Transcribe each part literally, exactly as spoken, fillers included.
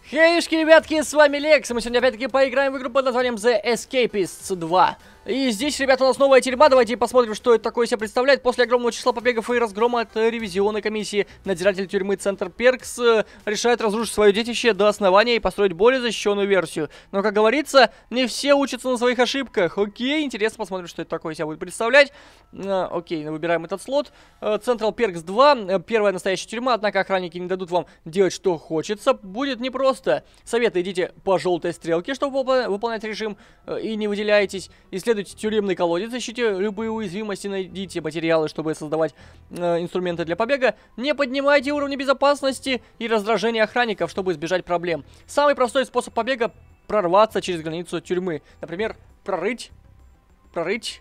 Хейшки, ребятки, с вами Лекс, и мы сегодня опять-таки поиграем в игру под названием The Escapists два. И здесь, ребята, у нас новая тюрьма, давайте посмотрим, что это такое себя представляет. После огромного числа побегов и разгрома от ревизионной комиссии, надзиратель тюрьмы Центр Перкс э, решает разрушить свое детище до основания и построить более защищенную версию. Но, как говорится, не все учатся на своих ошибках. Окей, интересно, посмотрим, что это такое себя будет представлять. Э, окей, выбираем этот слот. Централ Перкс два, э, первая настоящая тюрьма, однако охранники не дадут вам делать, что хочется. Будет непросто. Советы: идите по желтой стрелке, чтобы выполнять режим, э, и не выделяйтесь. Исследуйте тюремный колодец, ищите любые уязвимости, найдите материалы, чтобы создавать э, инструменты для побега. Не поднимайте уровни безопасности и раздражения охранников, чтобы избежать проблем. Самый простой способ побега — прорваться через границу тюрьмы. Например, прорыть. Прорыть.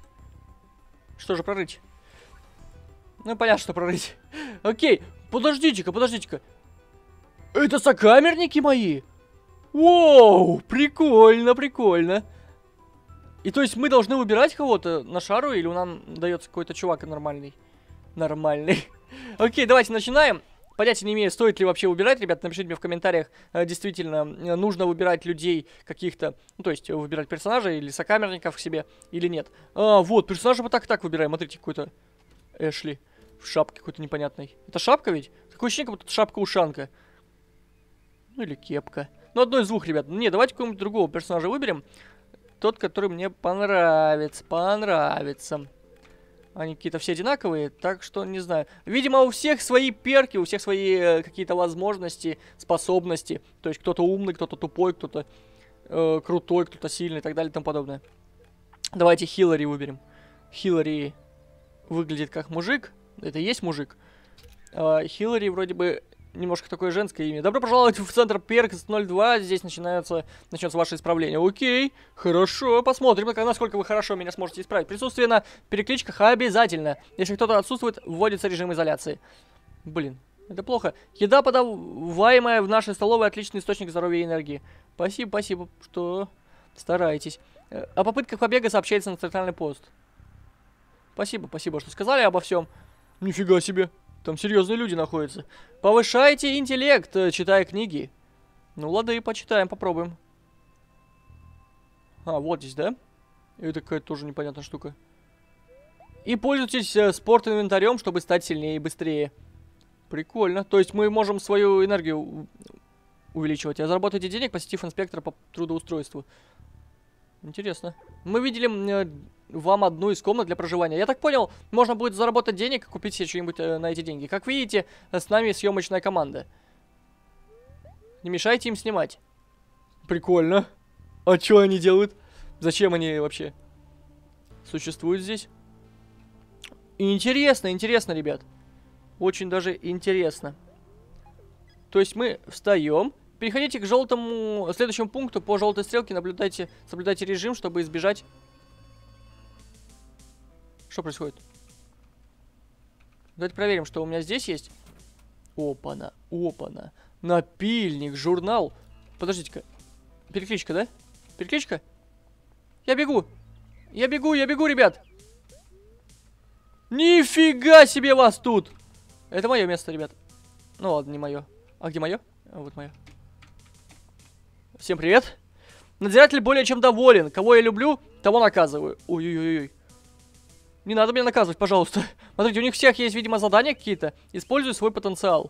Что же прорыть? Ну, понятно, что прорыть. Окей, подождите-ка, подождите-ка. Это сокамерники мои? Воу, прикольно, прикольно. И то есть мы должны выбирать кого-то на шару, или нам дается какой-то чувак нормальный? Нормальный. Окей, давайте начинаем. Понятия не имею, стоит ли вообще выбирать, ребят, напишите мне в комментариях, действительно, нужно выбирать людей каких-то, ну, то есть выбирать персонажей или сокамерников к себе, или нет. А, вот, персонажа вот так-так выбираем, смотрите, какой-то Эшли в шапке какой-то непонятной. Это шапка ведь? Такое ощущение, как будто шапка-ушанка. Ну, или кепка. Ну, одно из двух, ребят. Не, давайте какого-нибудь другого персонажа выберем. Тот, который мне понравится, понравится. Они какие-то все одинаковые, так что не знаю. Видимо, у всех свои перки, у всех свои э, какие-то возможности, способности. То есть кто-то умный, кто-то тупой, кто-то э, крутой, кто-то сильный и так далее и тому подобное. Давайте Хиллари выберем. Хиллари выглядит как мужик. Это и есть мужик. Э, Хиллари вроде бы немножко такое женское имя. Добро пожаловать в Центр Перкс ноль два. Здесь начинается, начнется ваше исправление. Окей, хорошо. Посмотрим, насколько вы хорошо меня сможете исправить. Присутствие на перекличках обязательно. Если кто-то отсутствует, вводится режим изоляции. Блин, это плохо. Еда, подаваемая в нашей столовой, отличный источник здоровья и энергии. Спасибо, спасибо, что стараетесь. О попытках побега сообщается на центральный пост. Спасибо, спасибо, что сказали обо всем. Нифига себе. Там серьезные люди находятся. Повышайте интеллект, читая книги. Ну, лады, почитаем, попробуем. А, вот здесь, да? Это какая-то тоже непонятная штука. И пользуйтесь э, спорт-инвентарем, чтобы стать сильнее и быстрее. Прикольно. То есть мы можем свою энергию увеличивать. А заработайте денег, посетив инспектора по трудоустройству. Интересно. Мы видели э, вам одну из комнат для проживания. Я так понял, можно будет заработать денег и купить себе что-нибудь э, на эти деньги. Как видите, с нами съемочная команда. Не мешайте им снимать. Прикольно. А что они делают? Зачем они вообще существуют здесь? Интересно, интересно, ребят. Очень даже интересно. То есть мы встаем. Переходите к желтому, следующему пункту по желтой стрелке, наблюдайте, соблюдайте режим, чтобы избежать... Что происходит? Давайте проверим, что у меня здесь есть. Опа-на, опа-на. Напильник, журнал. Подождите-ка. Перекличка, да? Перекличка? Я бегу. Я бегу, я бегу, ребят. Нифига себе вас тут. Это мое место, ребят. Ну ладно, не мое. А где мое? А, вот мое. Всем привет. Надзиратель более чем доволен. Кого я люблю, того наказываю. Ой-ой-ой. Не надо меня наказывать, пожалуйста. Смотрите, у них всех есть, видимо, задания какие-то. Используй свой потенциал.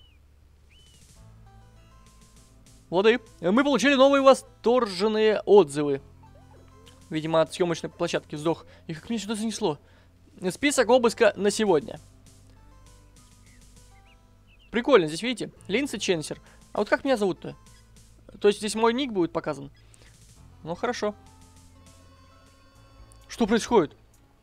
Лады. Мы получили новые восторженные отзывы. Видимо, от съемочной площадки сдох. И как меня сюда занесло. Список обыска на сегодня. Прикольно, здесь, видите? Линдси Ченсер. А вот как меня зовут-то? То есть здесь мой ник будет показан? Ну, хорошо. Что происходит?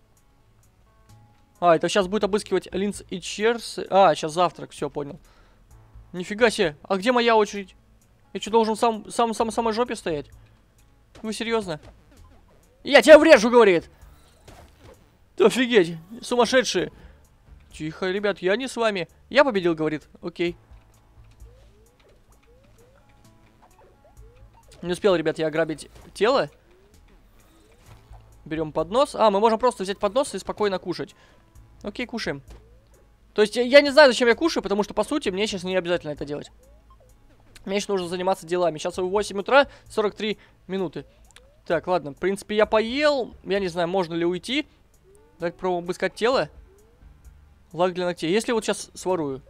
А, это сейчас будет обыскивать Линдс и Черс. А, сейчас завтрак, все, понял. Нифига себе. А где моя очередь? Я что, должен сам, сам, сам, самой жопе стоять? Вы серьезно? Я тебя врежу, говорит! Офигеть, сумасшедшие. Тихо, ребят, я не с вами. Я победил, говорит. Окей. Не успел, ребят, я ограбить тело. Берем поднос. А, мы можем просто взять поднос и спокойно кушать. Окей, кушаем. То есть я не знаю, зачем я кушаю, потому что, по сути, мне сейчас не обязательно это делать. Мне еще нужно заниматься делами. Сейчас восемь утра, сорок три минуты. Так, ладно. В принципе, я поел. Я не знаю, можно ли уйти. Давайте пробуем обыскать тело. Лак для ногтей. Если вот сейчас сворую.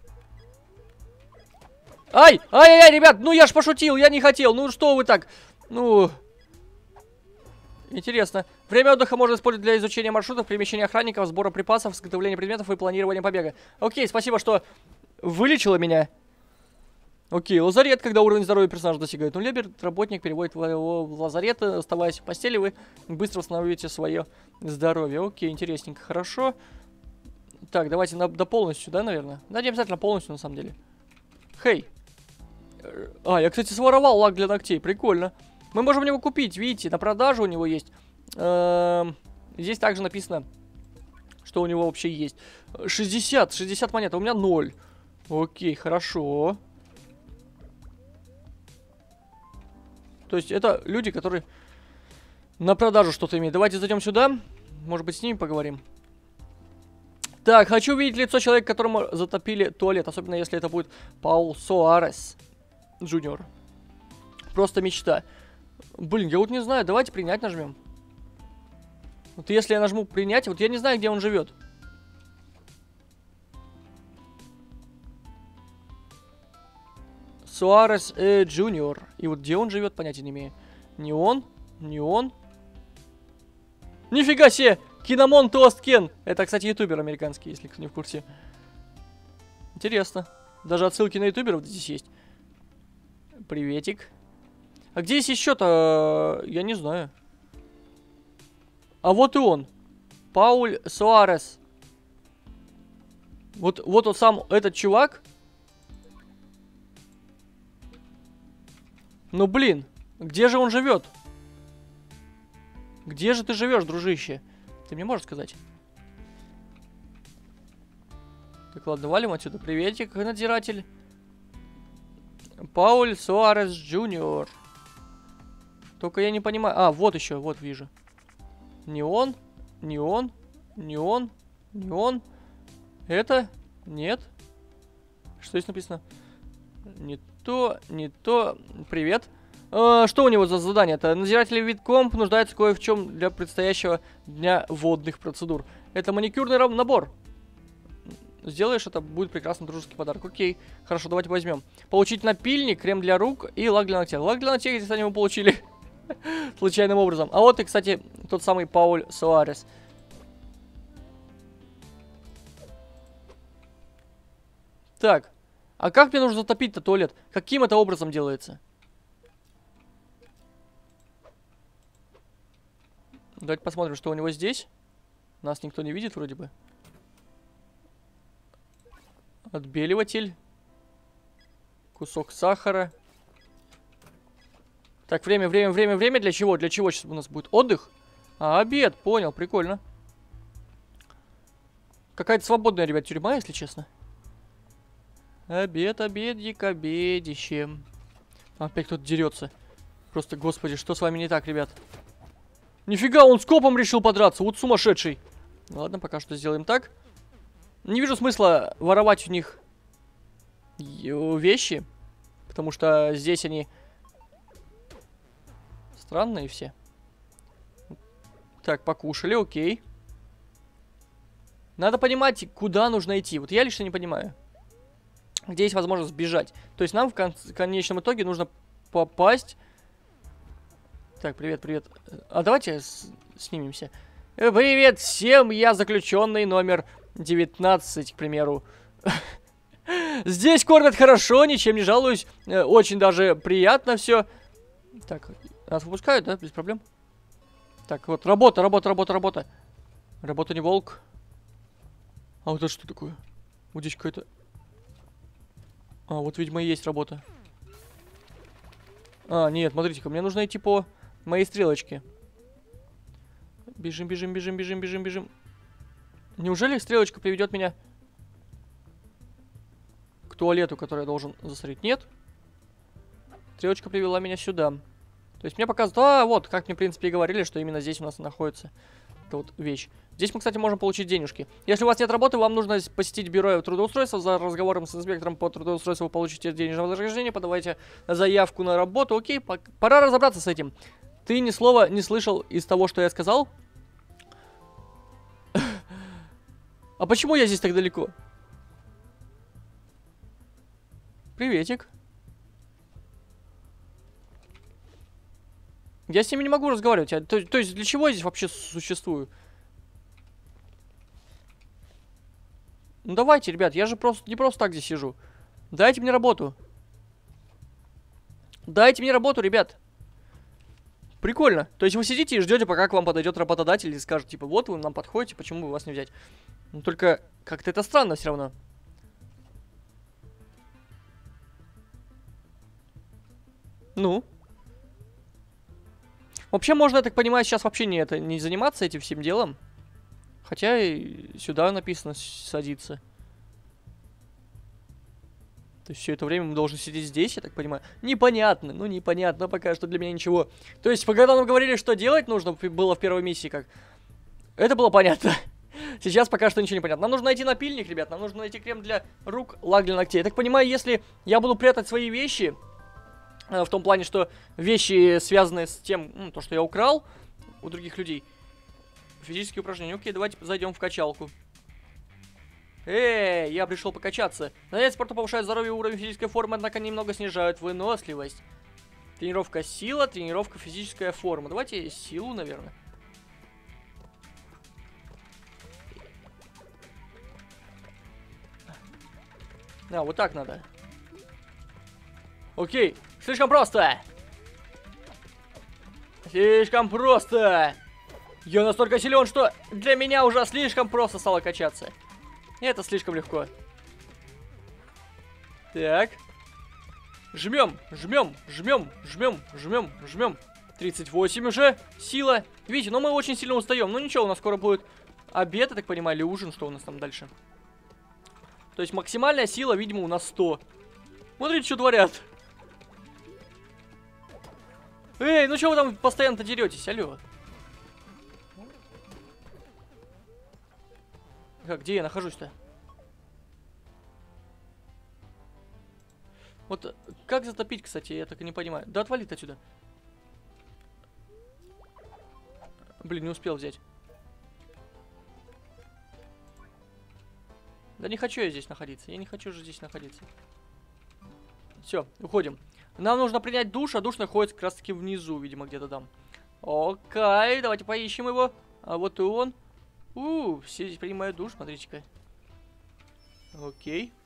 Ай! Ай-яй-яй, ребят! Ну, я ж пошутил, я не хотел. Ну, что вы так? Ну... Интересно. Время отдыха можно использовать для изучения маршрутов, перемещения охранников, сбора припасов, изготовления предметов и планирования побега. Окей, спасибо, что вылечила меня. Окей, лазарет, когда уровень здоровья персонажа достигает нуля, работник переводит его в лазарет, оставаясь в постели, вы быстро восстановите свое здоровье. Окей, интересненько, хорошо. Так, давайте на, до полностью, да, наверное? Да, не обязательно полностью, на самом деле. Хей. А, я, кстати, своровал лак для ногтей, прикольно. Мы можем его купить, видите, на продажу у него есть. Эм, здесь также написано, что у него вообще есть. шестьдесят, шестьдесят монет, а у меня ноль. Окей, хорошо. То есть это люди, которые на продажу что-то имеют. Давайте зайдем сюда. Может быть, с ними поговорим. Так, хочу увидеть лицо человека, которому затопили туалет. Особенно, если это будет Паул Суарес Джуниор. Просто мечта. Блин, я вот не знаю. Давайте принять нажмем. Вот если я нажму принять, вот я не знаю, где он живет. Суарес э, Джуниор. И вот где он живет, понятия не имею. Не он, не он. Нифига себе! Киномон Тост Кен. Это, кстати, ютубер американский, если кто не в курсе. Интересно. Даже отсылки на ютуберов здесь есть. Приветик. А где есть еще-то? Я не знаю. А вот и он. Пауль Суарес. Вот, вот он сам, этот чувак. Ну, блин. Где же он живет? Где же ты живешь, дружище? Ты мне можешь сказать? Так, ладно, валим отсюда. Приветик, надзиратель. Пауль Суарес Джуниор. Только я не понимаю. А, вот еще, вот вижу. Не он, не он, не он, не он. Это? Нет. Что здесь написано? Не то, не то. Привет. А, что у него за задание-то? Надзиратель Виткомп нуждается кое в чем для предстоящего дня водных процедур. Это маникюрный набор. Сделаешь, это будет прекрасный дружеский подарок. Окей, хорошо, давайте возьмем. Получить напильник, крем для рук и лак для ногтей. Лак для ногтей, кстати, мы получили случайным образом. А вот и, кстати, тот самый Пауль Суарес. Так, а как мне нужно затопить-то туалет? Каким это образом делается? Давайте посмотрим, что у него здесь. Нас никто не видит вроде бы. Отбеливатель. Кусок сахара. Так, время, время, время, время. Для чего? Для чего сейчас у нас будет отдых? А, обед. Понял, прикольно. Какая-то свободная, ребят, тюрьма, если честно. Обед, обедик, обедище. Опять кто-то дерется. Просто, господи, что с вами не так, ребят? Нифига, он с копом решил подраться. Вот сумасшедший. Ладно, пока что сделаем так. Не вижу смысла воровать у них вещи. Потому что здесь они странные все. Так, покушали, окей. Надо понимать, куда нужно идти. Вот я лично не понимаю. Где есть возможность сбежать. То есть нам в кон конечном итоге нужно попасть... Так, привет, привет. А давайте снимемся. Привет всем, я заключенный номер девятнадцать, к примеру. Здесь кормят хорошо, ничем не жалуюсь. Очень даже приятно все. Так, нас выпускают, да? Без проблем. Так, вот, работа, работа, работа, работа. Работа не волк. А вот это что такое? Вот здесь какая-то... А, вот, видимо, и есть работа. А, нет, смотрите-ка, мне нужно идти по моей стрелочке. Бежим, бежим, бежим, бежим, бежим, бежим. Неужели стрелочка приведет меня к туалету, который я должен засорить? Нет. Стрелочка привела меня сюда. То есть мне показывают... А, вот, как мне, в принципе, и говорили, что именно здесь у нас находится Это вот вещь. Здесь мы, кстати, можем получить денежки. Если у вас нет работы, вам нужно посетить бюро трудоустройства. За разговором с инспектором по трудоустройству вы получите денежное вознаграждение. Подавайте заявку на работу. Окей, пора разобраться с этим. Ты ни слова не слышал из того, что я сказал? А почему я здесь так далеко? Приветик. Я с ними не могу разговаривать. А, то, то есть для чего я здесь вообще существую? Ну давайте, ребят, я же просто не просто так здесь сижу. Дайте мне работу. Дайте мне работу, ребят. Прикольно. То есть вы сидите и ждете, пока к вам подойдет работодатель и скажет, типа, вот вы нам подходите, почему бы вас не взять? Ну только как-то это странно все равно. Ну. Вообще можно, я так понимаю, сейчас вообще не, это, не заниматься этим всем делом. Хотя и сюда написано садиться. То есть все это время мы должны сидеть здесь, я так понимаю. Непонятно, ну непонятно пока что для меня ничего. То есть, когда нам говорили, что делать нужно было в первой миссии, как... Это было понятно. Сейчас пока что ничего не понятно. Нам нужно найти напильник, ребят, нам нужно найти крем для рук, лак для ногтей. Я так понимаю, если я буду прятать свои вещи... В том плане, что вещи, связанные с тем, ну, то, что я украл у других людей. Физические упражнения. Окей, давайте зайдем в качалку. Эй, я пришел покачаться. Занятия спорта повышают здоровье и уровень физической формы, однако немного снижают выносливость. Тренировка сила, тренировка физическая форма. Давайте силу, наверное. А, вот так надо. Окей, слишком просто. Слишком просто. Я настолько силен, что для меня уже слишком просто стало качаться. Это слишком легко. Так. Жмем, жмем, жмем, жмем, жмем, жмем. тридцать восемь уже. Сила. Видите, но мы очень сильно устаем. Ну ничего, у нас скоро будет обед, я так понимаю, или ужин. Что у нас там дальше? То есть максимальная сила, видимо, у нас сто. Смотрите, что творят. Эй, ну что вы там постоянно-то деретесь? Алло. Как, где я нахожусь-то? Вот как затопить, кстати, я так и не понимаю. Да отвали ты отсюда. Блин, не успел взять. Да не хочу я здесь находиться. Я не хочу же здесь находиться. Все, уходим. Нам нужно принять душ, а душ находится как раз таки внизу, видимо, где-то там. Окей, давайте поищем его. А вот и он. У, все здесь принимают душ, смотрите-ка. Окей.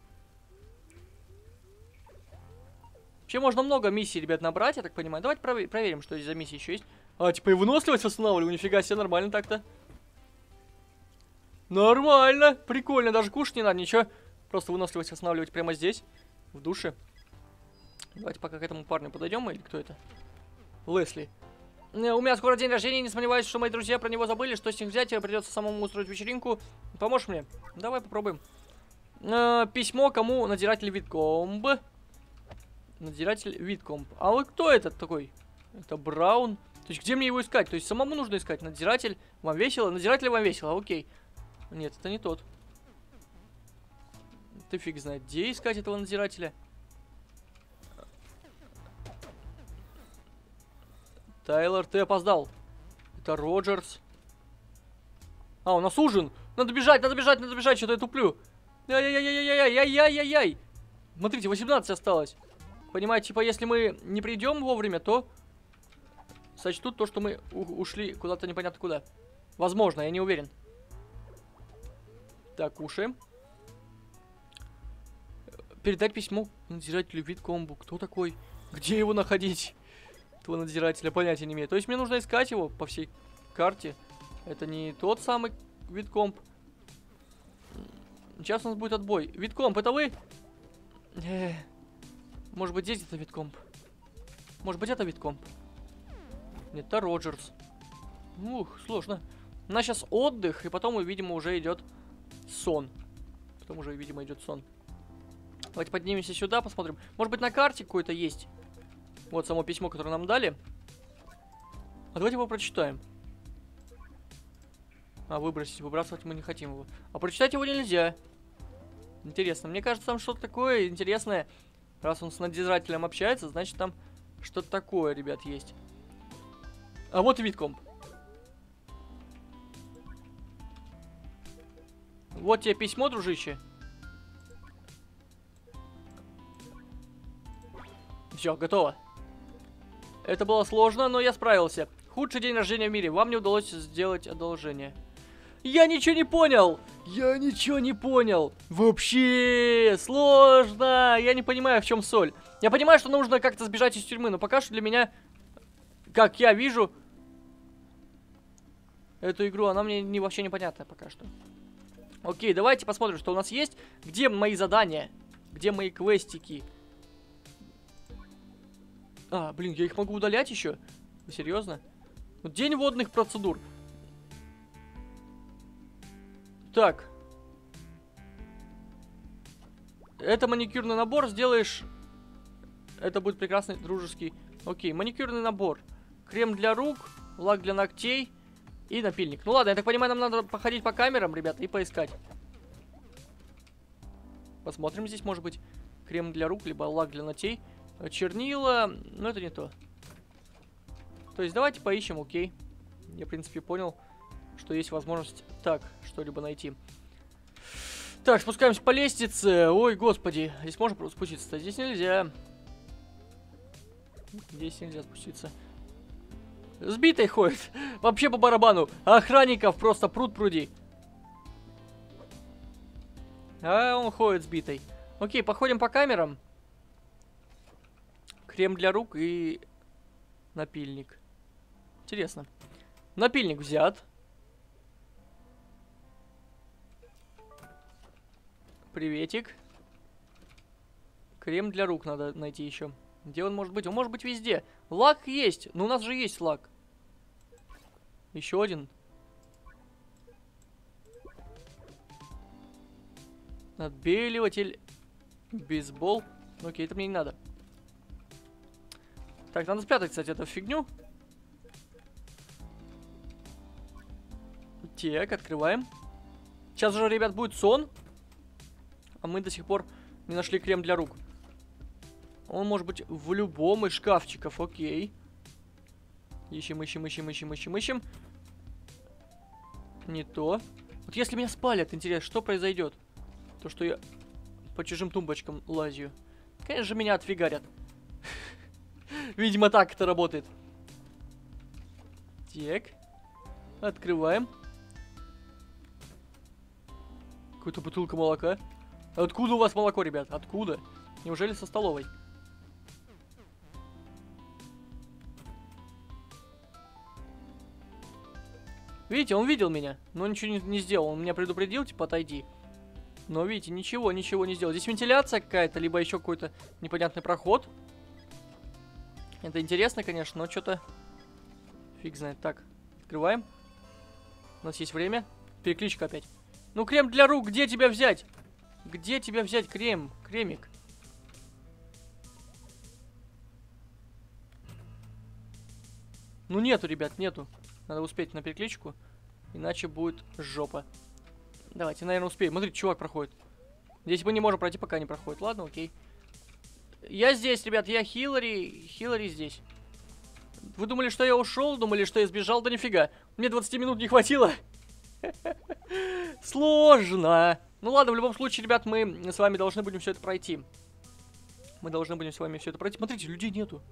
Вообще можно много миссий, ребят, набрать, я так понимаю. Давайте провер проверим, что здесь за миссии еще есть. А, типа и выносливость восстанавливаю, нифига себе, нормально так-то. Нормально, прикольно, даже кушать не надо, ничего. Просто выносливость восстанавливать прямо здесь, в душе. Давайте пока к этому парню подойдем, или кто это? Лесли. У меня скоро день рождения, не сомневаюсь, что мои друзья про него забыли. Что с них взять? Придется самому устроить вечеринку. Поможешь мне? Давай попробуем. Э, письмо кому? Надзиратель Виткомб. Надзиратель Виткомб. А вы кто этот такой? Это Браун. То есть где мне его искать? То есть самому нужно искать. Надзиратель. Вам весело? Надзиратель вам весело. Окей. Нет, это не тот. Ты фиг знает, где искать этого надзирателя. Тайлор, ты опоздал. Это Роджерс. А, у нас ужин. Надо бежать, надо бежать, надо бежать, что-то я туплю. Яй-яй-яй-яй-яй-яй-яй-яй. Смотрите, восемнадцать осталось. Понимаете, типа, если мы не придем вовремя, то сочтут то, что мы ушли куда-то непонятно куда. Возможно, я не уверен. Так, кушаем. Передать письмо надзирателю Виткомбу. Кто такой? Где его находить? Этого надзирателя понятия не имею. То есть мне нужно искать его по всей карте. Это не тот самый Виткомб. Сейчас у нас будет отбой. Виткомб, это вы? Эх. Может быть, здесь это Виткомб. Может быть, это Виткомб. Нет, это Роджерс. Ух, сложно. У нас сейчас отдых, и потом, видимо, уже идет сон. Потом уже, видимо, идет сон. Давайте поднимемся сюда, посмотрим. Может быть, на карте какое-то есть. Вот само письмо, которое нам дали. А давайте его прочитаем. А, выбросить. Выбрасывать мы не хотим его. А прочитать его нельзя. Интересно. Мне кажется, там что-то такое интересное. Раз он с надзирателем общается, значит там что-то такое, ребят, есть. А вот и вид-комп. Вот тебе письмо, дружище. Все, готово. Это было сложно, но я справился. Худший день рождения в мире. Вам не удалось сделать одолжение. Я ничего не понял. Я ничего не понял. Вообще сложно. Я не понимаю, в чем соль. Я понимаю, что нужно как-то сбежать из тюрьмы, но пока что для меня, как я вижу, эту игру, она мне не, вообще непонятна пока что. Окей, давайте посмотрим, что у нас есть. Где мои задания? Где мои квестики? А, блин, я их могу удалять еще? Вы серьезно? Вот день водных процедур. Так. Это маникюрный набор. Сделаешь... Это будет прекрасный дружеский... Окей, маникюрный набор. Крем для рук, лак для ногтей и напильник. Ну ладно, я так понимаю, нам надо походить по камерам, ребята, и поискать. Посмотрим здесь, может быть, крем для рук, либо лак для ногтей. Чернила, но это не то. То есть давайте поищем, окей. Я, в принципе, понял, что есть возможность так что-либо найти. Так, спускаемся по лестнице. Ой, господи, здесь можно спуститься-то? Здесь нельзя. Здесь нельзя спуститься. Сбитый ходит. Вообще по барабану. Охранников просто пруд-пруди. А он ходит сбитый. Окей, походим по камерам. Крем для рук и напильник. Интересно. Напильник взят. Приветик. Крем для рук надо найти еще. Где он может быть? Он может быть везде. Лак есть. Но у нас же есть лак. Еще один. Отбеливатель. Бейсбол. Окей, это мне не надо. Так, надо спрятать, кстати, эту фигню. Так, открываем. Сейчас же, ребят, будет сон. А мы до сих пор не нашли крем для рук. Он может быть в любом из шкафчиков. Окей. Ищем, ищем, ищем, ищем, ищем, ищем. Не то. Вот если меня спалят, интересно, что произойдет? То, что я по чужим тумбочкам лазю. Конечно же, меня отфигарят. Видимо, так это работает. Так. Открываем. Какая-то бутылка молока. Откуда у вас молоко, ребят? Откуда? Неужели со столовой? Видите, он видел меня, но ничего не, не сделал. Он меня предупредил, типа, отойди. Но, видите, ничего, ничего не сделал. Здесь вентиляция какая-то, либо еще какой-то непонятный проход. Это интересно, конечно, но что-то... Фиг знает. Так, открываем. У нас есть время. Перекличка опять. Ну, крем для рук, где тебя взять? Где тебя взять крем? Кремик. Ну, нету, ребят, нету. Надо успеть на перекличку, иначе будет жопа. Давайте, наверное, успеем. Смотрите, чувак проходит. Здесь мы не можем пройти, пока не проходит. Ладно, окей. Я здесь, ребят, я Хиллари. Хиллари здесь. Вы думали, что я ушел? Думали, что я сбежал? Да нифига. Мне двадцати минут не хватило. Сложно. Ну ладно, в любом случае, ребят, мы с вами должны будем все это пройти. Мы должны будем с вами все это пройти. Смотрите, людей нету.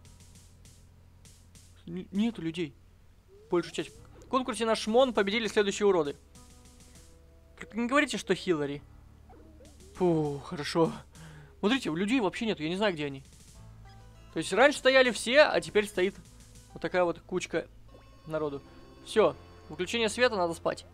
Н нету людей. Большую часть. В конкурсе на шмон победили следующие уроды. Не говорите, что Хиллари. Фу, хорошо. Смотрите, у людей вообще нету, я не знаю, где они. То есть раньше стояли все, а теперь стоит вот такая вот кучка народу. Все, выключение света, надо спать.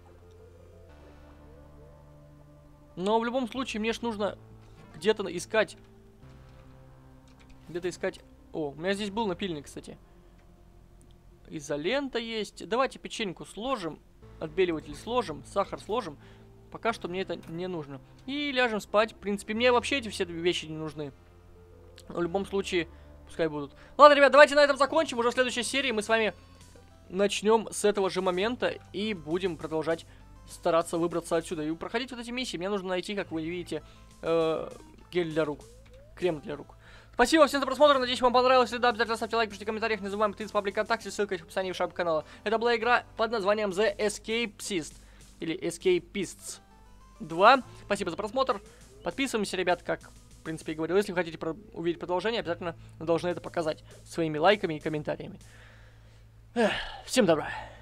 Но в любом случае мне ж нужно где-то искать. Где-то искать... О, у меня здесь был напильник, кстати. Изолента есть. Давайте печеньку сложим. Отбеливатель сложим. Сахар сложим. Пока что мне это не нужно. И ляжем спать. В принципе, мне вообще эти все вещи не нужны. Но в любом случае, пускай будут. Ладно, ребят, давайте на этом закончим. Уже в следующей серии мы с вами начнем с этого же момента и будем продолжать стараться выбраться отсюда. И проходить вот эти миссии мне нужно найти, как вы видите, э, гель для рук, крем для рук. Спасибо всем за просмотр, надеюсь, вам понравилось. Если да, обязательно ставьте лайк, пишите в комментариях, не забываем подписываться в паблик ВКонтакте, ссылка в описании в шапке канала. Это была игра под названием The Escapist, или Escapists два. Спасибо за просмотр, подписываемся, ребят, как, в принципе, и говорил. Если вы хотите про увидеть продолжение, обязательно должны это показать своими лайками и комментариями. Эх, всем добра.